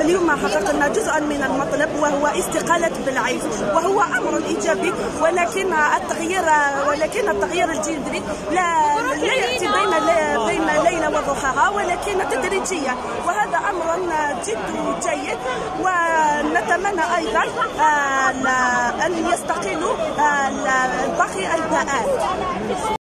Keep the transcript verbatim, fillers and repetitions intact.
اليوم حققنا جزءا من المطلب وهو استقالة بالعيد، وهو أمر إيجابي، ولكن التغيير ولكن التغيير الجذري لا لا يأتي بين بين ليلة وضحاها، ولكن تدريجيا، وهذا أمر جد جيد. ونتمنى أيضا أن يستقيلوا باقي الباءات.